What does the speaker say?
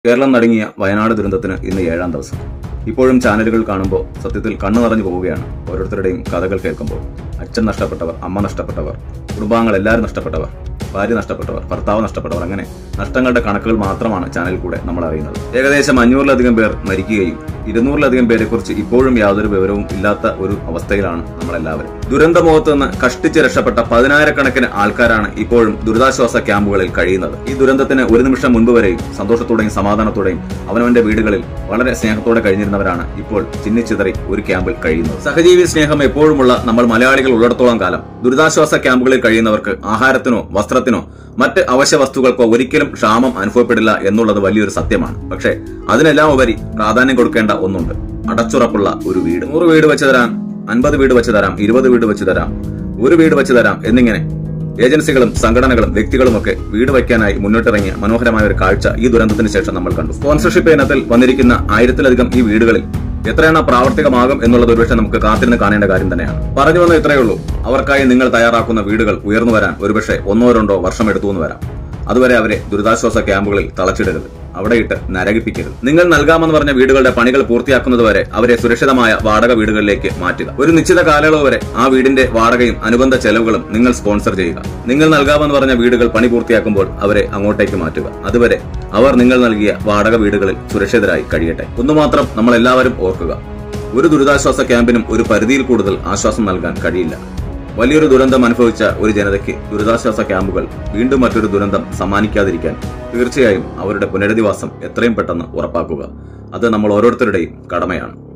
കേരളം നടുങ്ങിയ വയനാട് ദുരന്തത്തിന് ഇന്ന് 7ാം ദിവസം. ഇപ്പോഴും ചാനലുകൾ കാണുമ്പോൾ സത്യത്തിൽ കണ്ണു നിറഞ്ഞു പോവുകയാണ്. ഓരോരുത്തരുടെയും കഥകൾ കേൾക്കുമ്പോൾ അച്ഛൻ നഷ്ടപ്പെട്ടവർ, അമ്മ നഷ്ടപ്പെട്ടവർ, കുടുംബാംഗങ്ങൾ എല്ലാവരും നഷ്ടപ്പെട്ടവർ, ഭാര്യ നഷ്ടപ്പെട്ടവർ, ഭർത്താവ് നഷ്ടപ്പെട്ടവർ, അങ്ങനെ നഷ്ടങ്ങളുടെ കണക്കുകൾ മാത്രമാണ് ചാനലിൽ കൂടെ നമ്മൾ അറിയുന്നത്. ഏകദേശം 500-ലധികം പേർ മരിക്കുകയും 200-ലധികം പേരെക്കുറിച്ച് ഇപ്പോഴും യാതൊരു വിവരവും ഇല്ലാത്ത ഒരു അവസ്ഥയിലാണ് നമ്മളെല്ലാവരും. ദുരന്തമുഖത്ത് നിന്ന് കഷ്ടിച്ച് രക്ഷപ്പെട്ട 10,000-കണക്കിന് ആൾക്കാരാണ് ഇപ്പോഴും ദുരിതാശ്വാസ ക്യാമ്പുകളിൽ കഴിയുന്നത്. ഈ ദുരന്തത്തിന് ഒരു നിമിഷം മുൻപ് വരെയും സന്തോഷത്തോടെയും സമാധാനത്തോടെയും അവനവന്റെ വീടുകളിൽ വളരെ സ്നേഹത്തോടെ കഴിഞ്ഞിരുന്നവരാണ് ഇപ്പോൾ ചിന്നിച്ചിതറി ഒരു ക്യാമ്പിൽ കഴിയുന്നത്. സഹജീവി സ്നേഹം എപ്പോഴുമുള്ള നമ്മൾ മലയാളികൾ ഉള്ളിടത്തോളം കാലം ദുരിതാശ്വാസ ക്യാമ്പുകളിൽ കഴിയുന്നവർക്ക് ആഹാരത്തിനോ വസ്ത്രത്തിനോ മറ്റ് അവശ്യ വസ്തുക്കൾക്കോ ഒരിക്കലും ക്ഷാമം അനുഭവപ്പെടില്ല എന്നുള്ളത് വലിയൊരു സത്യമാണ്. പക്ഷേ അതിനെല്ലാം ഉപരി പ്രാധാന്യം കൊടുക്കേണ്ട ഒന്നുണ്ട്: അടച്ചുറപ്പുള്ള ഒരു വീട്. 100 വീട് വെച്ച് തരാം, 50 വീട് വെച്ച് തരാം, 20 വീട് വെച്ച് തരാം, 1 വീട് വെച്ച് തരാം എന്നിങ്ങനെ ഏജൻസികളും സംഘടനകളും വ്യക്തികളുമൊക്കെ വീട് വയ്ക്കാനായി മുന്നോട്ടിറങ്ങിയ മനോഹരമായ ഒരു കാഴ്ച ഈ ദുരന്തത്തിന് ശേഷം നമ്മൾ കണ്ടു. സ്പോൺസർഷിപ്പ് ഇനത്തിൽ വന്നിരിക്കുന്ന 1000-ലധികം ഈ വീടുകളിൽ എത്രയെണ്ണം പ്രാവർത്തികമാകും എന്നുള്ളത് ഒരുപക്ഷെ നമുക്ക് കാത്തിരുന്ന് കാണേണ്ട കാര്യം തന്നെയാണ്. പറഞ്ഞു വന്ന ഇത്രയേ ഉള്ളൂ: അവർക്കായി നിങ്ങൾ തയ്യാറാക്കുന്ന വീടുകൾ ഉയർന്നു വരാൻ ഒരുപക്ഷെ 1-2 വർഷം എടുത്തുവെന്ന് വരാം. അതുവരെ അവരെ ദുരിതാശ്വാസ ക്യാമ്പുകളിൽ തളച്ചിടരുത്, അവിടെയിട്ട് നരകിപ്പിക്കരുത്. നിങ്ങൾ നൽകാമെന്ന് പറഞ്ഞ വീടുകളുടെ പണികൾ പൂർത്തിയാക്കുന്നതുവരെ അവരെ സുരക്ഷിതമായ വാടക വീടുകളിലേക്ക് മാറ്റുക. ഒരു നിശ്ചിത കാലയളവ് വരെ ആ വീടിന്റെ വാടകയും അനുബന്ധ ചെലവുകളും നിങ്ങൾ സ്പോൺസർ ചെയ്യുക. നിങ്ങൾ നൽകാമെന്ന് പറഞ്ഞ വീടുകൾ പണി പൂർത്തിയാക്കുമ്പോൾ അവരെ അങ്ങോട്ടേക്ക് മാറ്റുക. അതുവരെ അവർ നിങ്ങൾ നൽകിയ വാടക വീടുകളിൽ സുരക്ഷിതരായി കഴിയട്ടെ. ഒന്നുമാത്രം നമ്മൾ എല്ലാവരും ഓർക്കുക: ഒരു ദുരിതാശ്വാസ ക്യാമ്പിനും ഒരു പരിധിയിൽ കൂടുതൽ ആശ്വാസം നൽകാൻ കഴിയില്ല. വലിയൊരു ദുരന്തം അനുഭവിച്ച ഒരു ജനതയ്ക്ക് ദുരിതാശ്വാസ ക്യാമ്പുകൾ വീണ്ടും മറ്റൊരു ദുരന്തം സമ്മാനിക്കാതിരിക്കാൻ തീർച്ചയായും അവരുടെ പുനരധിവാസം എത്രയും പെട്ടെന്ന് ഉറപ്പാക്കുക. അത് നമ്മൾ ഓരോരുത്തരുടെയും കടമയാണ്.